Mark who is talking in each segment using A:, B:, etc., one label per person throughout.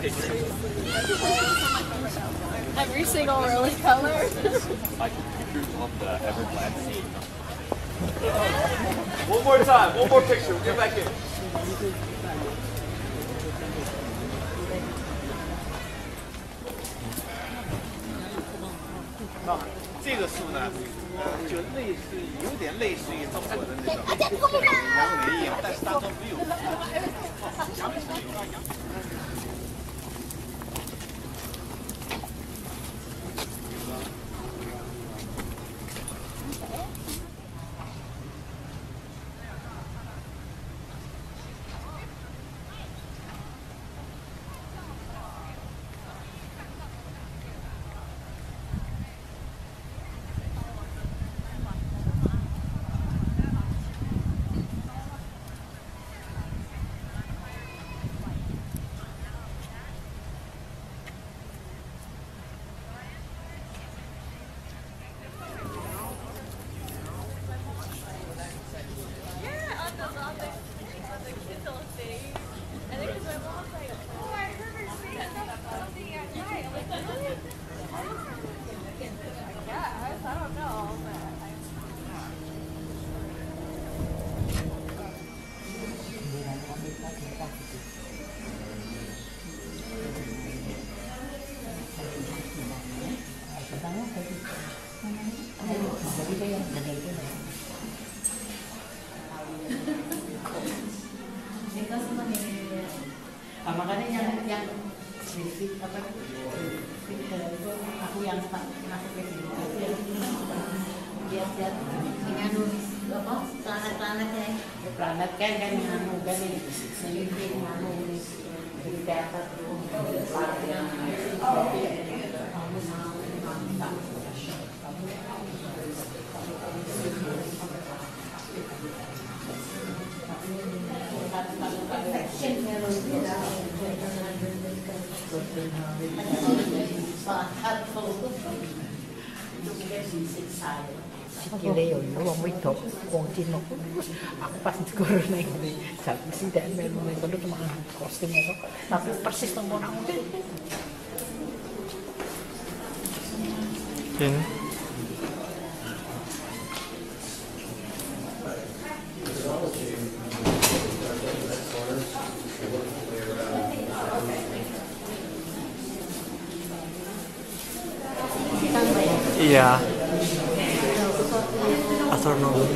A: Every single really color.
B: Like pictures of the Everglades Sea. One more time, one more picture. Get back in.
C: 这个树呢，就有点类似于中国的那种杨梅一样，但是当中没有。
D: Makanya yang kritik apa itu aku yang masuk ke sini lihat dengan apa planet-planetnya planet kan yang anu kan ini selipin anu ini di data tuh
E: Sikile yo wong wedok, wong Cina. Aku pas digoro ning ngene, sak sing dek melu ning kono cuma kostum itu, tapi persis nang kono.
F: Ini. Iya. Astronom.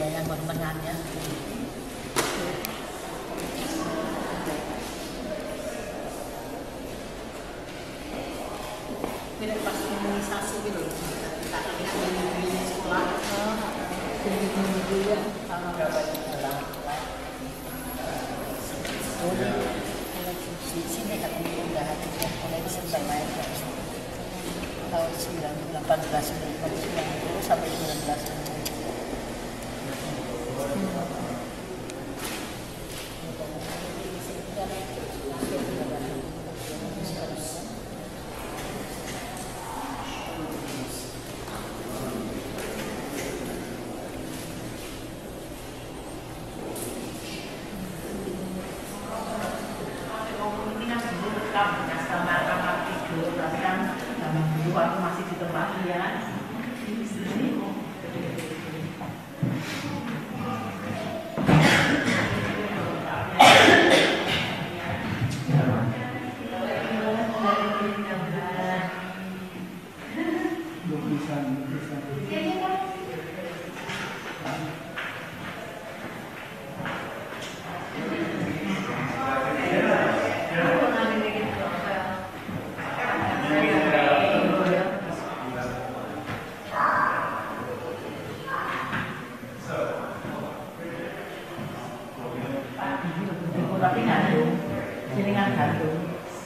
E: ya yang tengahnya. Bila pas imunisasi gitu, kita di sekolah, jadi sama berapa dalam di sini katanya udah mulai Desember main tahun 1890 sampai 19. Waktu masih di tempat dia tapi ngandung, jaringan gantung.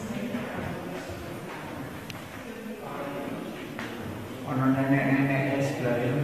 F: Ono nenek-nenek sebelah itu.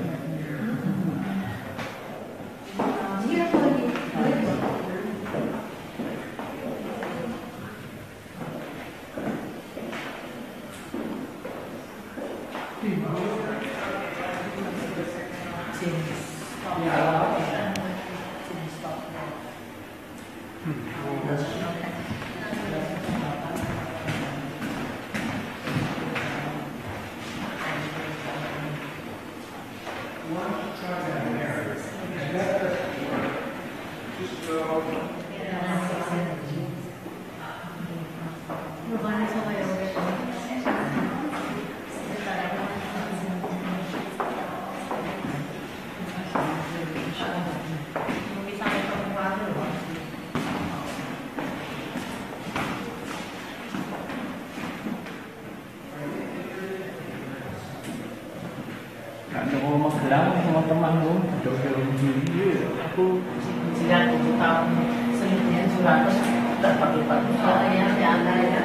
F: Mau Magelang sama temanmu, dodol diri. Aku
E: Sejak 7 tahun selingkuhan Suratus terpadu-padu. Oh iya, ada ya.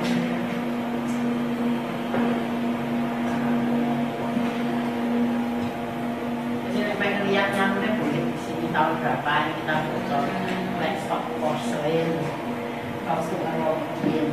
E: Jadi pengen lihat nyampe boleh di sini tahun berapa ini kita bocor like stock porcelain, kaos kalau dia.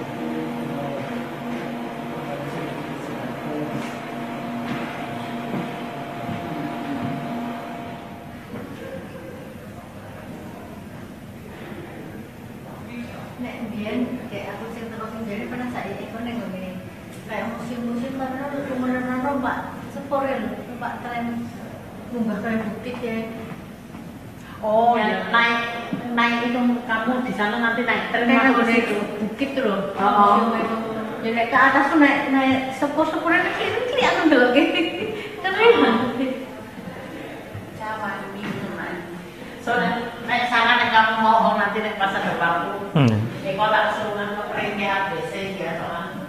D: Nek biyen kayak aku sing terus sendiri pernah saya ikut ning ngene. Kayak musim-musim mana tuh kemudian Pak sepore Pak tren munggah tren bukit ya.
E: Oh
D: ya,
E: ya, naik itu kamu di sana nanti naik tren
D: masuk
E: masuk
D: itu bukit tuh loh.
E: Oh.
D: Jadi ke atas tuh naik sepur-sepur ini kelihatan dulu gitu. Keren. Sama ini teman.
E: Soalnya naik sana nek kamu mau nanti naik pasar depanku. Di kota Kesulungan keringnya ABC ya soalnya.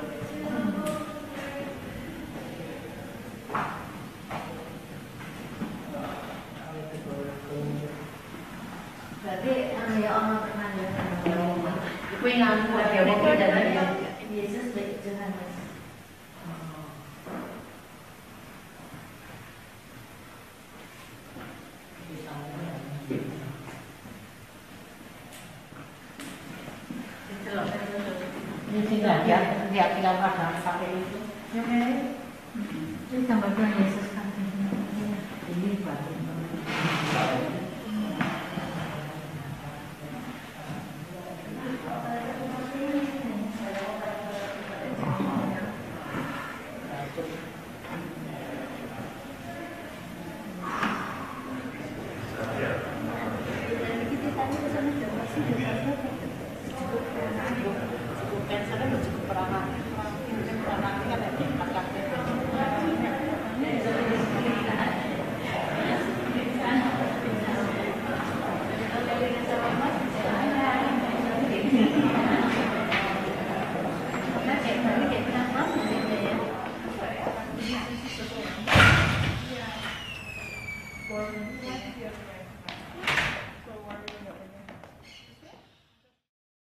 D: Berarti ya orang pernah ya.
E: Iku yang aku ada waktu dari
D: Yesus dari Johannes.
E: Ini tinggal dia tinggal pada pakai itu.
D: Oke. Ini gambar Tuhan Yesus.